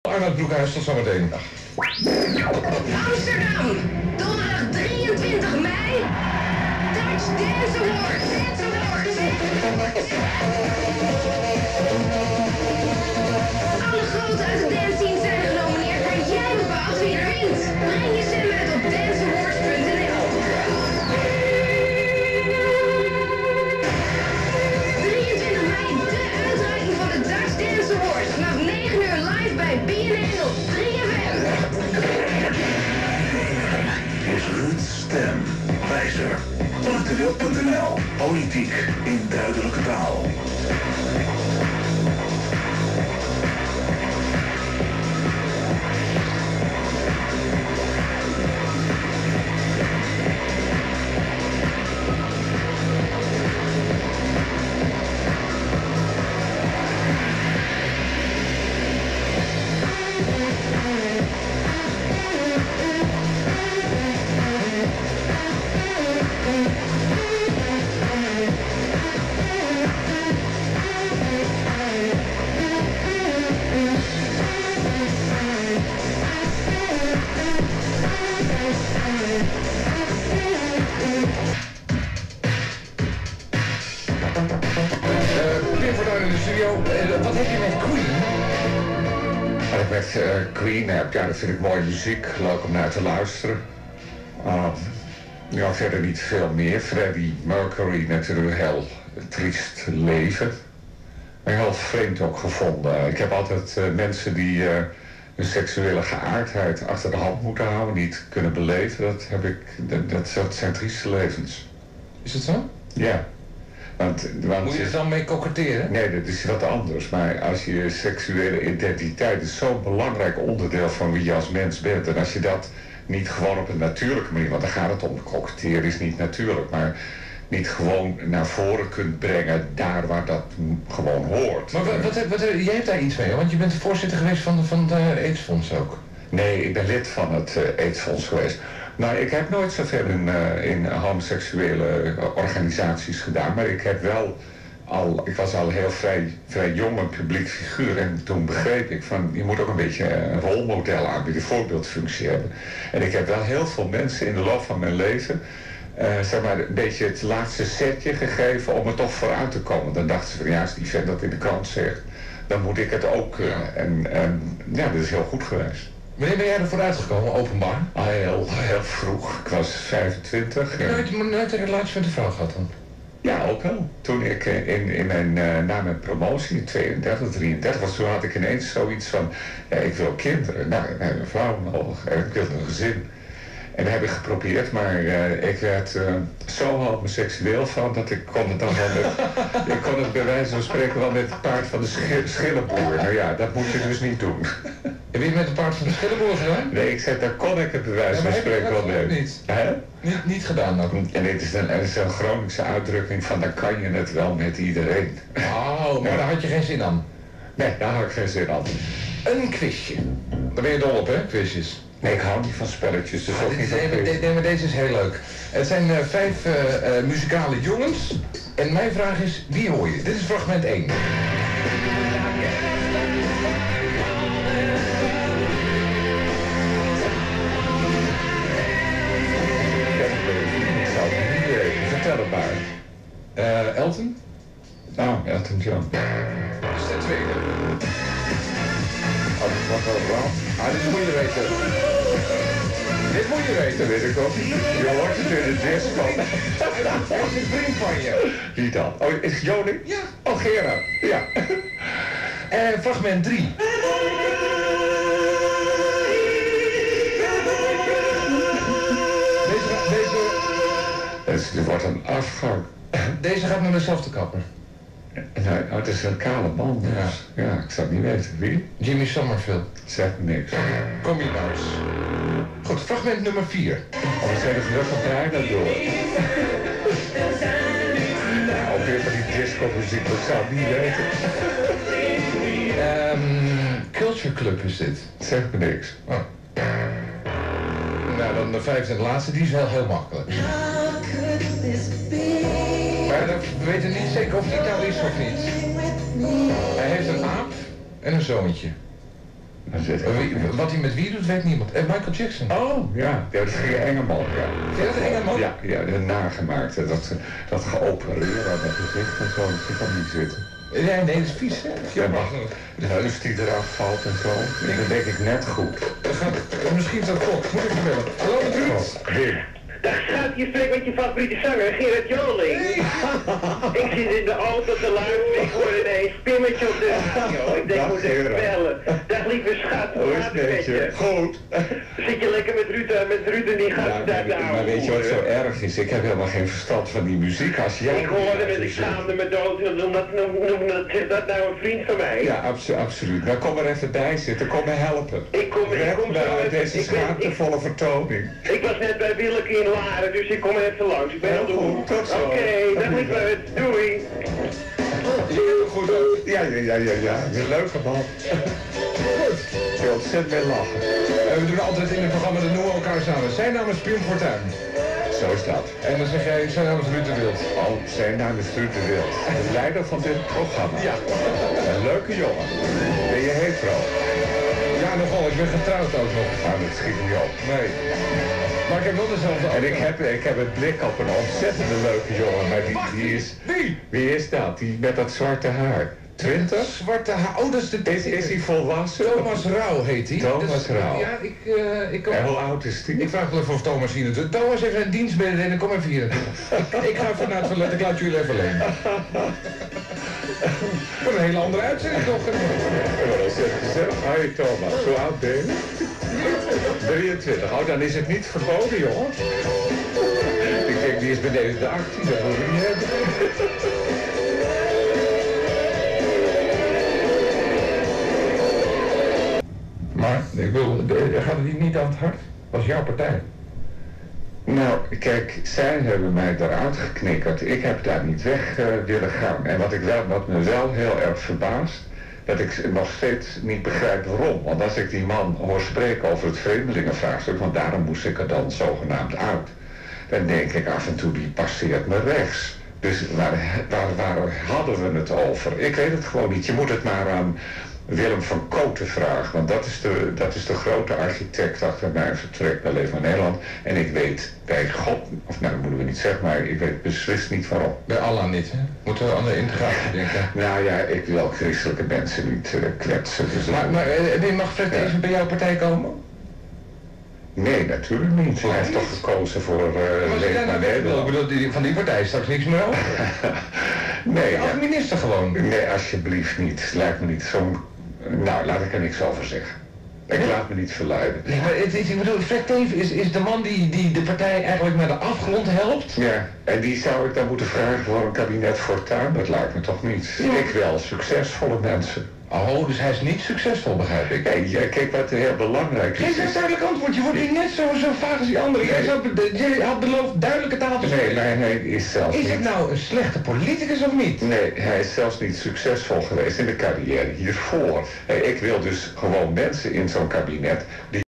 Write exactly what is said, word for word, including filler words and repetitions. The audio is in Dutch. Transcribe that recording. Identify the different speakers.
Speaker 1: Arnoud Broekhuis, tot zometeen.
Speaker 2: Amsterdam, donderdag drieëntwintig mei. Dutch Dance Awards. Dance Awards. Alle groten uit de dance scene zijn genomineerd, maar jij bepaalt wie er wint. Breng je stem uit op dance awards punt n l. drieëntwintig mei, de uitreiking van de Dutch Dance Awards. Vanaf negen uur live bij B N N op drie F M.
Speaker 3: Is Ruud's stem. Wijzer. Actueel punt n l. Politiek in duidelijke taal.
Speaker 1: Wat heb je met Queen?
Speaker 4: Wat ik met uh, Queen heb, ja, dat vind ik mooie muziek, leuk om naar te luisteren. Uh, ja, verder niet veel meer. Freddie Mercury natuurlijk een heel triest leven. Maar heel vreemd ook gevonden. Ik heb altijd uh, mensen die uh, hun seksuele geaardheid achter de hand moeten houden, niet kunnen beleven. Dat, heb ik, dat, dat, dat zijn trieste levens.
Speaker 1: Is het zo?
Speaker 4: Ja. Want, want,
Speaker 1: Moet je er dan mee koketteren?
Speaker 4: Nee, dat is wat anders. Maar als je seksuele identiteit is zo'n belangrijk onderdeel van wie je als mens bent. En als je dat niet gewoon op een natuurlijke manier, want daar gaat het om, koketteren is niet natuurlijk, maar niet gewoon naar voren kunt brengen daar waar dat gewoon hoort.
Speaker 1: Maar wat, wat, wat, jij hebt daar iets mee, want je bent de voorzitter geweest van, de, van het AIDS-fonds ook.
Speaker 4: Nee, ik ben lid van het uh, AIDS-fonds geweest. Nou, ik heb nooit zoveel in, uh, in homoseksuele organisaties gedaan, maar ik heb wel al, ik was al heel vrij, vrij jong een publiek figuur en toen begreep ik van, je moet ook een beetje een rolmodel aanbieden, een voorbeeldfunctie hebben. En ik heb wel heel veel mensen in de loop van mijn leven, uh, zeg maar, een beetje het laatste setje gegeven om er toch vooruit te komen. Dan dachten ze van, ja, als die vent dat in de krant zegt, dan moet ik het ook kunnen. Ja. En, en ja, dat is heel goed geweest.
Speaker 1: Wanneer ben jij er vooruit gekomen, openbaar?
Speaker 4: Ah, heel, heel vroeg. Ik was vijfentwintig.
Speaker 1: Heb je nooit, nooit een relatie met een vrouw gehad dan?
Speaker 4: Ja, ook wel. Toen ik in, in mijn, uh, na mijn promotie in tweeëndertig, drieëndertig was, toen had ik ineens zoiets van, ja, ik wil kinderen. Nou, ik heb een vrouw nodig en ik wil een gezin. En dat heb ik geprobeerd, maar uh, ik werd uh, zo homoseksueel van dat ik kon het dan wel met, ik kon het bij wijze van spreken wel met het paard van de schi schillenboer. Nou ja, dat moet je dus niet doen.
Speaker 1: Heb je het met het paard van de schillenboer gedaan?
Speaker 4: Nee, ik zei, daar kon ik het bij wijze
Speaker 1: ja,
Speaker 4: van spreken wel mee.
Speaker 1: Niet?
Speaker 4: Hè?
Speaker 1: Niet, niet gedaan dan?
Speaker 4: En dit is een, het is een Groningse uitdrukking van, dan kan je het wel met iedereen.
Speaker 1: Oh, maar ja. Daar had je geen zin aan?
Speaker 4: Nee, daar had ik geen zin aan.
Speaker 1: Een quizje. Daar ben je dol op, hè, quizjes?
Speaker 4: Nee, ik hou niet van spelletjes, dus ah, ook niet van
Speaker 1: nee, nee, nee, maar deze is heel leuk. Het zijn uh, vijf uh, uh, muzikale jongens. En mijn vraag is, wie hoor je? Dit is fragment één.
Speaker 4: Ik zou het niet weten. Vertel het maar.
Speaker 1: Uh, Elton?
Speaker 4: Nou, Elton John.
Speaker 1: Dat is de tweede.
Speaker 4: Oh, dat was wel wel.
Speaker 1: Ah, dit moet je weten. Dit moet je weten.
Speaker 4: Dat weet ik ook. Je hoort het in de disco.
Speaker 1: Hij is een vriend van je.
Speaker 4: Wie dan? Oh, is het Joling?
Speaker 1: Ja.
Speaker 4: Oh, Gerard. Ja.
Speaker 1: En uh, fragment drie. Deze, deze...
Speaker 4: Het, het wordt een afgang.
Speaker 1: Deze gaat naar dezelfde kapper.
Speaker 4: Nou, het is een kale man, dus ja. ja, ik zou het niet weten. Wie?
Speaker 1: Jimmy Somerville.
Speaker 4: Zegt me niks.
Speaker 1: Kom je nou eens. Goed, fragment nummer vier.
Speaker 4: Oh, we zijn er gelukkig bijna door. Nou, ook weer van die disco-muziek, dat zou ik niet weten.
Speaker 1: Um, Culture Club is dit.
Speaker 4: Zegt me niks.
Speaker 1: Oh. Nou, dan de vijfde en de laatste, die is wel heel makkelijk. Maar we weten niet zeker of hij Italie's is of niet. Hij heeft een aap en een zoontje.
Speaker 4: Dan zit ik
Speaker 1: Uh, wie- wat hij met wie doet, weet niemand. En Michael Jackson.
Speaker 4: Oh, ja. Ja, dat ging Engelman, ja.
Speaker 1: Vind je dat Engelman?
Speaker 4: Ja, ja, de nagemaakt. Dat, dat geopereerd aan het gezicht en zo, dat zit dan niet zitten.
Speaker 1: Nee, nee, dat is vies, hè?
Speaker 4: Ja, maar de neus die eraf valt en zo. Dat denk ik net goed.
Speaker 1: Dat gaat, misschien is dat Fox. Moet ik je bellen. Hallo, met Ruud.
Speaker 4: Wim.
Speaker 5: Dag schat, je spreekt met je favoriete zanger, Gerard Joling. Ik zit in de auto te luisteren, ik hoor ineens pimmetje op de radio. Ik denk, ik moet even bellen. Dag lieve schat, hoe
Speaker 4: Hoe is
Speaker 5: gaat
Speaker 4: het
Speaker 5: het
Speaker 4: met
Speaker 5: met
Speaker 4: je?
Speaker 5: je?
Speaker 4: Goed.
Speaker 5: Zit je lekker met Ruud, eh, met Ruud en die
Speaker 4: Ja,
Speaker 5: gasten daar te
Speaker 4: maar, maar weet je wat zo erg is? Ik heb helemaal geen verstand van die muziek. Als jij...
Speaker 5: Ik hoorde het, ik schaamde me dood, omdat noem, noem, dat, zegt dat nou een vriend van mij?
Speaker 4: Ja, abso absoluut. Nou, kom er even bij zitten. Kom me helpen.
Speaker 5: Ik kom, ik
Speaker 4: Red
Speaker 5: kom
Speaker 4: me
Speaker 5: zo
Speaker 4: uit
Speaker 5: even,
Speaker 4: deze
Speaker 5: ik, ben, ik,
Speaker 4: schaamtevolle vertoning.
Speaker 5: ik was net bij Willeke in Laren, dus ik kom even langs. Ik ben
Speaker 4: Heel
Speaker 5: op de
Speaker 4: goed,
Speaker 5: hoek.
Speaker 4: tot zo.
Speaker 5: Oké, dag
Speaker 4: Dag,
Speaker 5: lieve,
Speaker 4: lieve.
Speaker 5: doei.
Speaker 1: Je bent er goed uit.
Speaker 4: Ja, ja, ja, ja, ja. Een leuke man.
Speaker 1: Goed.
Speaker 4: Ik wil ontzettend mee lachen.
Speaker 1: En we doen altijd in het programma, dat noemen we elkaar samen. Zijn naam is Pim Fortuyn.
Speaker 4: Zo is dat.
Speaker 1: En dan zeg jij, zijn naam is Ruud de Wild.
Speaker 4: Oh, zijn naam is Ruud de Wild. De leider van dit programma.
Speaker 1: Ja.
Speaker 4: Een leuke jongen. Ben je hetero?
Speaker 1: Ja, nogal. Ik ben getrouwd ook nog.
Speaker 4: Nou, dat schiet niet op.
Speaker 1: Nee. Maar ik heb wel dezelfde
Speaker 4: En ik heb, ik heb het blik op een ontzettende leuke jongen, maar die, die is...
Speaker 1: Wie?
Speaker 4: Wie is dat? Die met dat zwarte haar. twintig?
Speaker 1: Zwarte haar. Oh, dat is de...
Speaker 4: Is, is hij volwassen?
Speaker 1: Thomas Rauw heet hij.
Speaker 4: Thomas
Speaker 1: Dus,
Speaker 4: Rauw.
Speaker 1: Ja, ik... Uh, ik,
Speaker 4: En hoe oud is die?
Speaker 1: ik vraag wel even of Thomas hier naartoe. Thomas heeft een dienstmededeling, kom even hier naartoe. Ik ga even naar het toilet, ik laat jullie even alleen. Voor een hele andere uitzending toch?
Speaker 4: Ja, dat is echt gezellig. Hoi Thomas, hoe oud ben je? drieëntwintig. Oh, dan is het niet verboden, jongen. Ik denk, die is beneden de achttien, dat moet ik niet hebben.
Speaker 1: Maar, ik wil, gaat het niet aan het hart? Dat is jouw partij.
Speaker 4: Nou, kijk, zij hebben mij eruit geknikkerd. Ik heb daar niet weg uh, willen gaan. En wat, ik wel, wat me wel heel erg verbaast, dat ik nog steeds niet begrijp waarom. Want als ik die man hoor spreken over het vreemdelingenvraagstuk, want daarom moest ik er dan zogenaamd uit, dan denk ik af en toe, die passeert me rechts. Dus waar, waar, waar hadden we het over? Ik weet het gewoon niet. Je moet het maar aan Willem van Kooten vragen, want dat is de, dat is de grote architect achter mijn vertrek naar Leef naar Nederland. En ik weet bij God, of nou dat moeten we niet zeggen, maar ik weet beslist niet waarom.
Speaker 1: Bij Allah niet, hè? Moeten we aan de integratie denken.
Speaker 4: Nou ja, ik wil christelijke mensen niet uh, kwetsen. Dus
Speaker 1: Maar, maar uh, mag Fred
Speaker 4: Ja.
Speaker 1: even bij jouw partij komen?
Speaker 4: nee, natuurlijk niet. Hij heeft toch gekozen voor uh,
Speaker 1: Maar als je
Speaker 4: Leef
Speaker 1: daar
Speaker 4: naar
Speaker 1: nou weg wil, ik
Speaker 4: Nederland.
Speaker 1: bedoel, die, van die partij is straks niks meer over.
Speaker 4: Nee,
Speaker 1: Als
Speaker 4: ja.
Speaker 1: minister gewoon.
Speaker 4: Nee, alsjeblieft niet. Lijkt me niet zo'n... Nou, laat ik er niks over zeggen. Ik laat me niet verleiden.
Speaker 1: Nee, maar het is, ik bedoel, Fred Teven is, is de man die, die de partij eigenlijk naar de afgrond helpt.
Speaker 4: Ja, en die zou ik dan moeten vragen voor een kabinet Fortuyn? Dat lijkt me toch niet.
Speaker 1: Ja.
Speaker 4: Ik wel, succesvolle mensen.
Speaker 1: Oh, dus hij is niet succesvol, begrijp ik.
Speaker 4: Kijk, ja, kijk wat heel belangrijk is.
Speaker 1: Geef eens een duidelijk antwoord, je wordt hier net zo, zo vaag als die anderen. Jij, zou, jij had beloofd duidelijke taal te
Speaker 4: Nee,
Speaker 1: spreken.
Speaker 4: nee, hij is zelfs
Speaker 1: Is
Speaker 4: niet...
Speaker 1: het nou een slechte politicus of niet?
Speaker 4: Nee, hij is zelfs niet succesvol geweest in de carrière hiervoor. Hey, ik wil dus gewoon mensen in zo'n kabinet die